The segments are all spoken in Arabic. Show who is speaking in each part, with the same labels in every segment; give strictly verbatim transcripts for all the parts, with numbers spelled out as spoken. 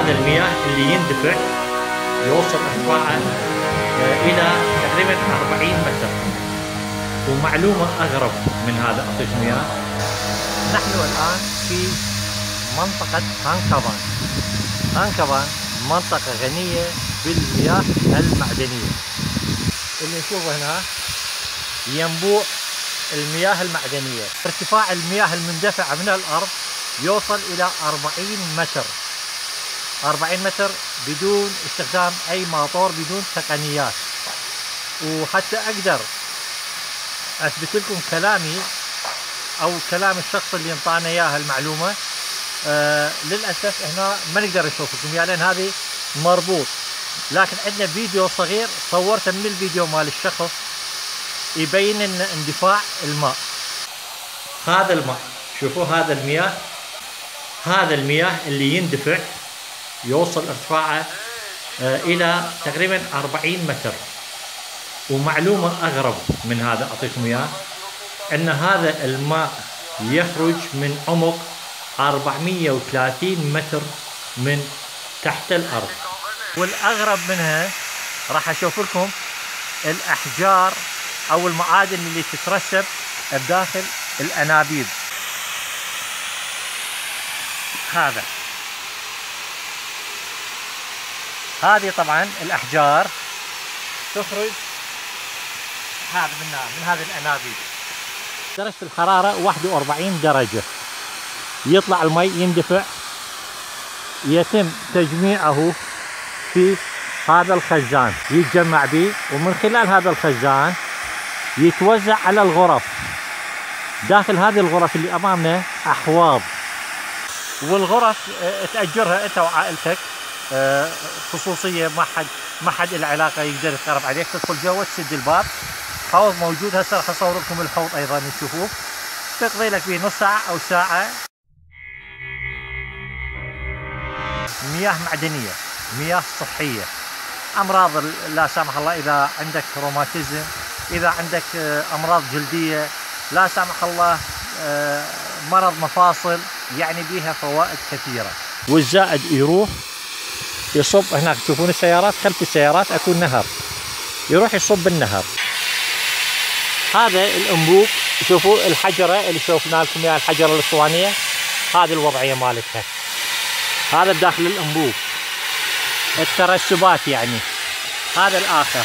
Speaker 1: هذا المياه اللي يندفع يوصل ارتفاعه الى تقريبا أربعين متر. ومعلومه اغرب من هذا اعطيكم اياها.
Speaker 2: نحن الان في منطقه هانكابان. هانكابان منطقه غنيه بالمياه المعدنيه. اللي نشوفه هنا ينبوع المياه المعدنيه. ارتفاع المياه المندفعه من الارض يوصل الى أربعين متر. أربعين متر بدون استخدام اي ماطور، بدون تقنيات. وحتى اقدر اثبت لكم كلامي او كلام الشخص اللي انطانا اياها المعلومه، آه للاسف هنا ما نقدر نشوف لكم اياه لان هذه مربوط. لكن عندنا فيديو صغير صورته من الفيديو مال الشخص يبين ان اندفاع الماء.
Speaker 1: هذا الماء، شوفوا هذا المياه، هذا المياه اللي يندفع يوصل ارتفاعه آه الى تقريبا أربعين متر. ومعلومه اغرب من هذا اعطيكم اياه، ان هذا الماء يخرج من عمق أربعمئة وثلاثين متر من تحت الارض.
Speaker 2: والاغرب منها راح اشوف لكم الاحجار او المعادن اللي تترسب بداخل الانابيب. هذا هذه طبعا الاحجار تخرج هذا من من هذه الانابيب. درجة الحرارة واحد وأربعين درجة. يطلع المي يندفع، يتم تجميعه في هذا الخزان، يتجمع به، ومن خلال هذا الخزان يتوزع على الغرف. داخل هذه الغرف اللي امامنا احواض، والغرف تأجرها انت وعائلتك خصوصية، ما حد ما حد له علاقة يقدر يتقرب عليك. تدخل جوا تسد الباب، حوض موجود. هسه راح اصور لكم الحوض ايضا تشوفوه. تقضي لك فيه نص ساعة او ساعة. مياه معدنية، مياه صحية. امراض لا سامح الله اذا عندك روماتيزم، اذا عندك امراض جلدية، لا سامح الله مرض مفاصل، يعني بيها فوائد كثيرة.
Speaker 1: والزائد يروح يصب هناك، تشوفون السيارات، خلف السيارات اكو نهر، يروح يصب بالنهر. هذا الانبوب، شوفوا الحجرة اللي شوفنا لكم اياها، الحجرة الاسطوانية، هذه الوضعية مالتها. هذا بداخل الانبوب الترسبات يعني. هذا الاخر.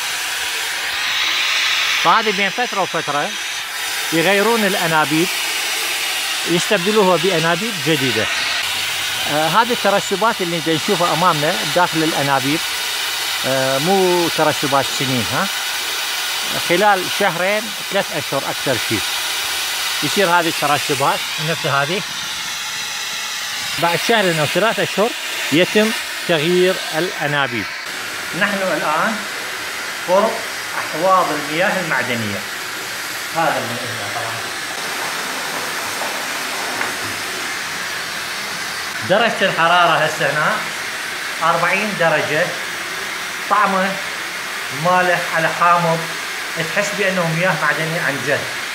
Speaker 1: فهذه بين فترة وفترة يغيرون الانابيب، يستبدلوها بانابيب جديدة. آه هذه الترسبات اللي نشوفها امامنا داخل الانابيب، آه مو ترسبات سنين، ها خلال شهرين ثلاث اشهر اكثر شيء يصير هذه الترسبات نفس هذه. بعد شهرين او ثلاث اشهر يتم تغيير الانابيب.
Speaker 2: نحن الان قرب احواض المياه المعدنية. هذا المياه طبعا. درجة الحرارة هسه هنا أربعين درجة. طعمه مالح على حامض، تحس بأنه مياه معدنية عن جد.